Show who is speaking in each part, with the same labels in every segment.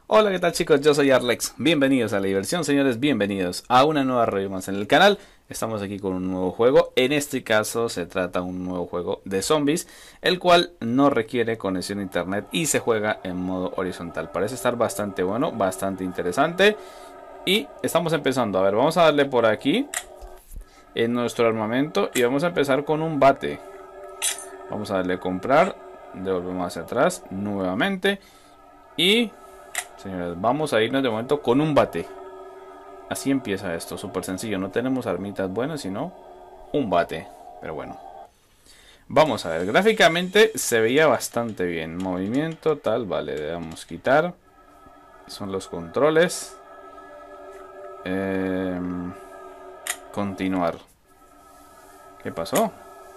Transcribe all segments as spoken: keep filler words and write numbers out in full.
Speaker 1: Hola, ¿qué tal chicos? Yo soy Arlex. Bienvenidos a la diversión, señores. Bienvenidos a una nueva review más en el canal. Estamos aquí con un nuevo juego. En este caso se trata de un nuevo juego de zombies, el cual no requiere conexión a internet y se juega en modo horizontal. Parece estar bastante bueno, bastante interesante. Y estamos empezando. A ver, vamos a darle por aquí en nuestro armamento y vamos a empezar con un bate. Vamos a darle a comprar. Devolvemos hacia atrás nuevamente. Y... señores, vamos a irnos de momento con un bate. Así empieza esto, súper sencillo. No tenemos armitas buenas, sino un bate. Pero bueno, vamos a ver. Gráficamente se veía bastante bien. Movimiento, tal, vale, le damos quitar. Son los controles. eh, Continuar. ¿Qué pasó?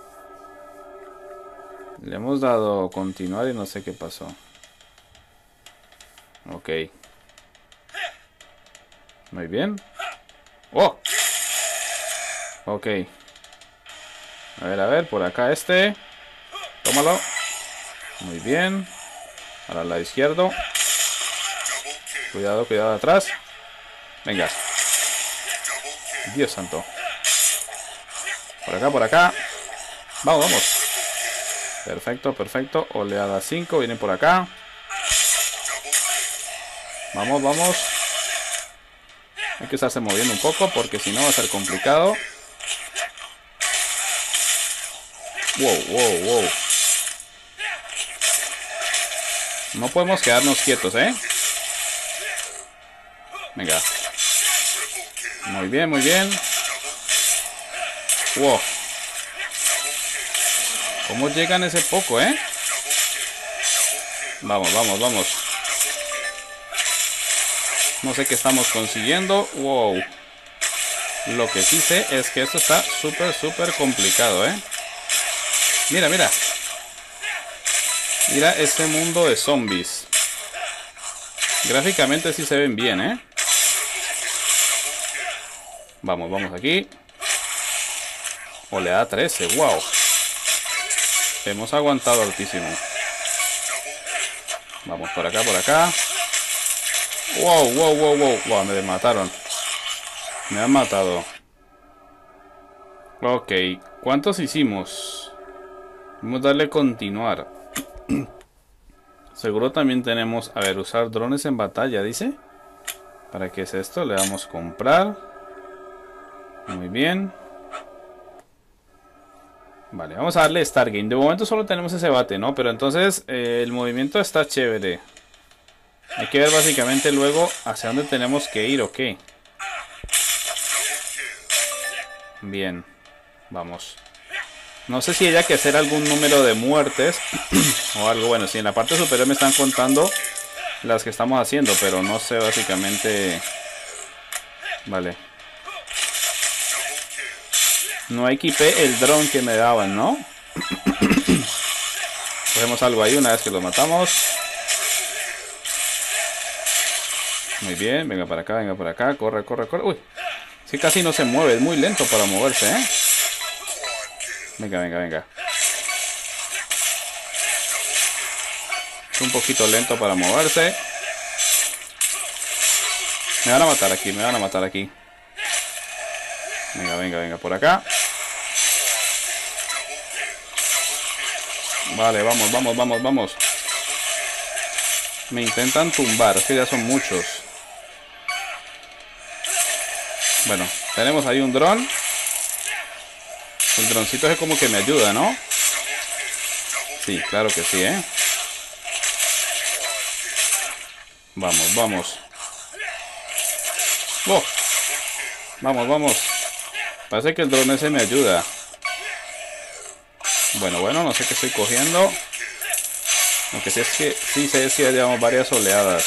Speaker 1: Le hemos dado continuar y no sé qué pasó. Ok. Muy bien. ¡Oh! Ok. A ver, a ver, por acá este. Tómalo. Muy bien. Ahora al lado izquierdo. Cuidado, cuidado atrás. Venga. Dios santo. Por acá, por acá. Vamos, vamos. Perfecto, perfecto. Oleada cinco. Vienen por acá. Vamos, vamos. Hay que estarse moviendo un poco porque si no va a ser complicado. Wow, wow, wow. No podemos quedarnos quietos, ¿eh? Venga. Muy bien, muy bien. Wow. ¿Cómo llegan ese poco, eh? Vamos, vamos, vamos. No sé qué estamos consiguiendo. Wow. Lo que sí sé es que esto está súper, súper complicado, ¿eh? Mira, mira. Mira este mundo de zombies. Gráficamente sí se ven bien, ¿eh? Vamos, vamos aquí. Oleada trece, wow. Hemos aguantado altísimo. Vamos por acá, por acá. Wow, wow, wow, wow. Wow, me mataron. Me han matado. Ok, ¿cuántos hicimos? Vamos a darle continuar. Seguro también tenemos... A ver, usar drones en batalla, dice. ¿Para qué es esto? Le damos comprar. Muy bien. Vale, vamos a darle Start Game. De momento solo tenemos ese bate, ¿no? Pero entonces eh, el movimiento está chévere. Hay que ver básicamente luego hacia dónde tenemos que ir o qué. Bien, vamos. No sé si haya que hacer algún número de muertes o algo. Bueno, si en la parte superior me están contando las que estamos haciendo, pero no sé básicamente. Vale. No equipé el dron que me daban, ¿no? Cogemos algo ahí una vez que lo matamos. Muy bien, venga para acá, venga para acá. Corre, corre, corre. Uy, sí, casi no se mueve, es muy lento para moverse, ¿eh? Venga, venga, venga. Es un poquito lento para moverse. Me van a matar aquí, me van a matar aquí. Venga, venga, venga, por acá. Vale, vamos, vamos, vamos, vamos. Me intentan tumbar, es que ya son muchos. Bueno, tenemos ahí un dron. El droncito es como que me ayuda, ¿no? Sí, claro que sí, ¿eh? Vamos, vamos. Oh. Vamos, vamos. Parece que el dron ese me ayuda. Bueno, bueno, no sé qué estoy cogiendo. Lo que sí es que sí sé es que llevamos varias oleadas.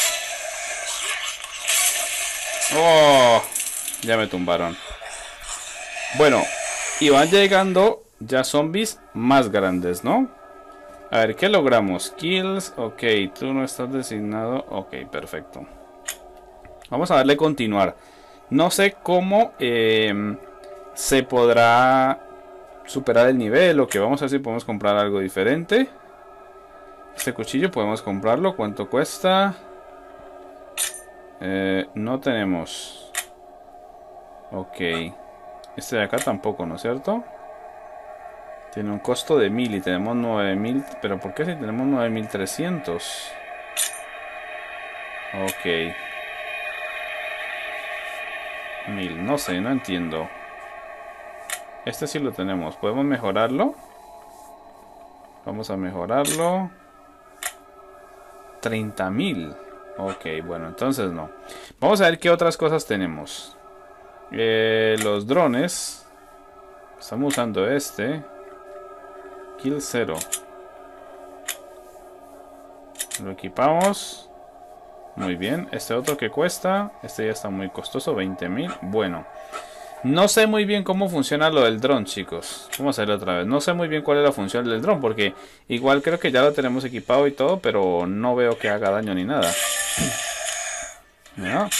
Speaker 1: Oh, ya me tumbaron. Bueno, y van llegando ya zombies más grandes, ¿no? A ver, ¿qué logramos? Kills, ok, tú no estás designado. Ok, perfecto. Vamos a darle continuar. No sé cómo eh, se podrá superar el nivel, o que vamos a ver si podemos comprar algo diferente. Este cuchillo podemos comprarlo. ¿Cuánto cuesta? Eh, no tenemos. Ok. Este de acá tampoco, ¿no es cierto? Tiene un costo de mil y tenemos nueve mil. ¿Pero por qué si tenemos nueve mil trescientos? Ok. Mil, no sé, no entiendo. Este sí lo tenemos. ¿Podemos mejorarlo? Vamos a mejorarlo. treinta mil. Ok, bueno, entonces no. Vamos a ver qué otras cosas tenemos. Eh, los drones. Estamos usando este. Kill cero. Lo equipamos. Muy bien. Este otro que cuesta. Este ya está muy costoso. veinte mil. Bueno. No sé muy bien cómo funciona lo del dron, chicos. Vamos a hacerlo otra vez. No sé muy bien cuál es la función del dron. Porque igual creo que ya lo tenemos equipado y todo. Pero no veo que haga daño ni nada. ¿No?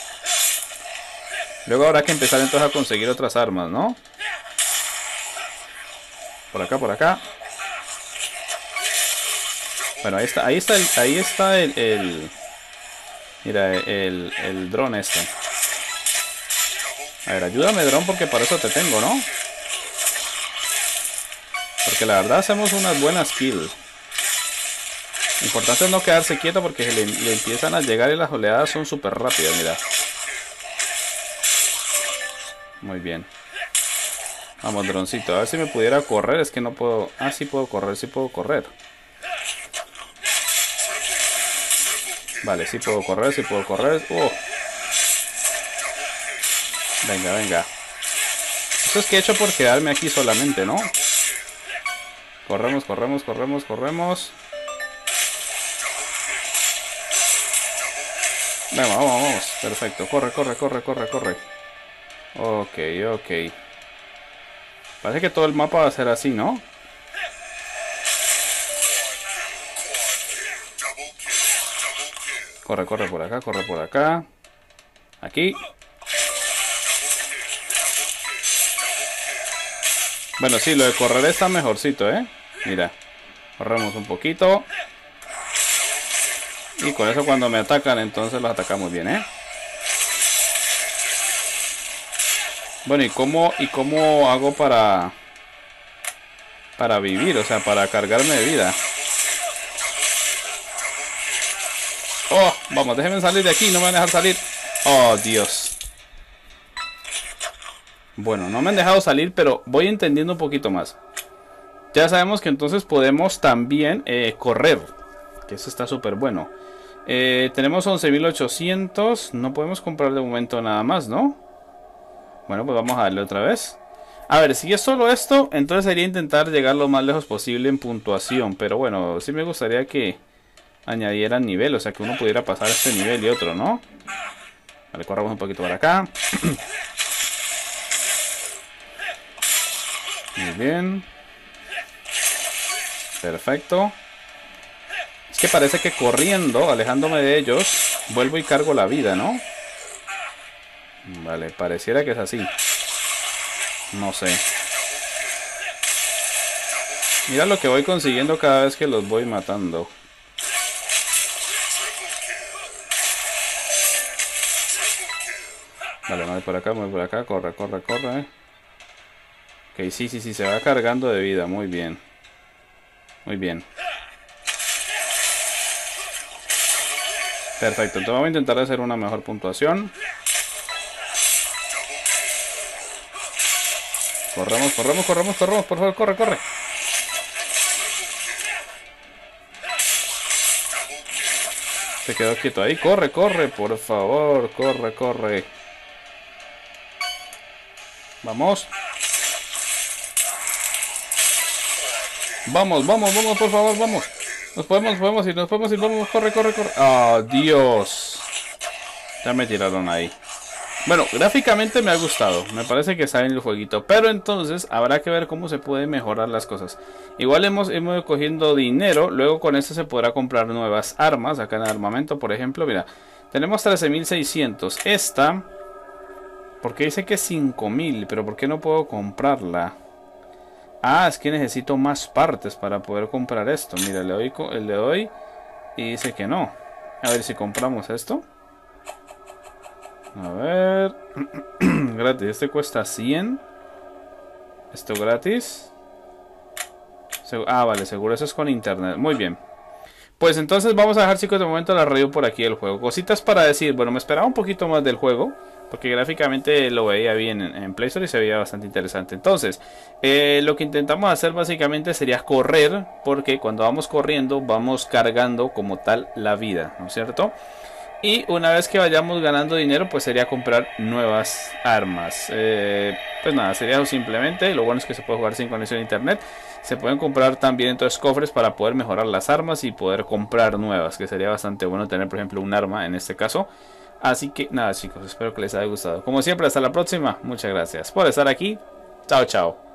Speaker 1: Luego habrá que empezar entonces a conseguir otras armas, ¿no? Por acá, por acá. Bueno, ahí está, ahí está el, ahí está el, el mira, el, el dron este. A ver, ayúdame, dron, porque para eso te tengo, ¿no? Porque la verdad hacemos unas buenas kills. Lo importante es no quedarse quieto porque le, le empiezan a llegar y las oleadas son súper rápidas, mira. Muy bien. Vamos, droncito, a ver si me pudiera correr. Es que no puedo... Ah, sí puedo correr, sí puedo correr. Vale, sí puedo correr, sí puedo correr. Uh. Venga, venga. Esto es que he hecho por quedarme aquí solamente, ¿no? Corremos, corremos, corremos, corremos. Venga, vamos, vamos. Perfecto. Corre, corre, corre, corre, corre. Ok, ok. Parece que todo el mapa va a ser así, ¿no? Corre, corre por acá, corre por acá. Aquí. Bueno, sí, lo de correr está mejorcito, ¿eh? Mira. Corremos un poquito. Y con eso cuando me atacan, entonces los atacamos bien, ¿eh? Bueno, ¿y cómo, y cómo hago para... para vivir? O sea, para cargarme de vida. Oh, vamos, déjenme salir de aquí, no me van a dejar salir. Oh, Dios. Bueno, no me han dejado salir, pero voy entendiendo un poquito más. Ya sabemos que entonces podemos también eh, correr. Que eso está súper bueno. Eh, tenemos once mil ochocientos. No podemos comprar de momento nada más, ¿no? Bueno, pues vamos a darle otra vez. A ver, si es solo esto, entonces sería intentar llegar lo más lejos posible en puntuación. Pero bueno, sí me gustaría que añadieran nivel. O sea, que uno pudiera pasar este nivel y otro, ¿no? Vale, corramos un poquito para acá. Muy bien. Perfecto. Es que parece que corriendo, alejándome de ellos, vuelvo y cargo la vida, ¿no? Vale, pareciera que es así. No sé. Mira lo que voy consiguiendo cada vez que los voy matando. Vale, me voy por acá, me voy por acá. Corre, corre, corre. Ok, sí, sí, sí, se va cargando de vida. Muy bien. Muy bien. Perfecto, entonces vamos a intentar hacer una mejor puntuación. Corremos, corremos, corremos, corremos, por favor, corre, corre. Se quedó quieto ahí, corre, corre, por favor, corre, corre. Vamos. Vamos, vamos, vamos, por favor, vamos. Nos podemos, podemos ir, nos podemos ir, vamos, corre, corre, corre. ¡Oh, Dios! Ya me tiraron ahí. Bueno, gráficamente me ha gustado. Me parece que está en el jueguito. Pero entonces habrá que ver cómo se puede mejorar las cosas. Igual hemos, hemos ido cogiendo dinero. Luego con esto se podrá comprar nuevas armas. Acá en el armamento, por ejemplo, mira. Tenemos trece mil seiscientos. Esta, porque dice que es cinco mil. Pero ¿por qué no puedo comprarla? Ah, es que necesito más partes para poder comprar esto. Mira, le doy, le doy y dice que no. A ver si compramos esto. A ver. Gratis. Este cuesta cien. Esto gratis. Ah, vale, seguro eso es con internet. Muy bien. Pues entonces vamos a dejar, chicos, de momento la review por aquí del juego. Cositas para decir. Bueno, me esperaba un poquito más del juego, porque gráficamente lo veía bien en, en Play Store y se veía bastante interesante. Entonces, eh, lo que intentamos hacer básicamente sería correr, porque cuando vamos corriendo vamos cargando como tal la vida, ¿no es cierto? Y una vez que vayamos ganando dinero, pues sería comprar nuevas armas. Eh, pues nada, sería eso simplemente. Lo bueno es que se puede jugar sin conexión a internet. Se pueden comprar también entonces cofres para poder mejorar las armas y poder comprar nuevas, que sería bastante bueno tener, por ejemplo, un arma en este caso. Así que nada, chicos, espero que les haya gustado. Como siempre, hasta la próxima. Muchas gracias por estar aquí. Chao, chao.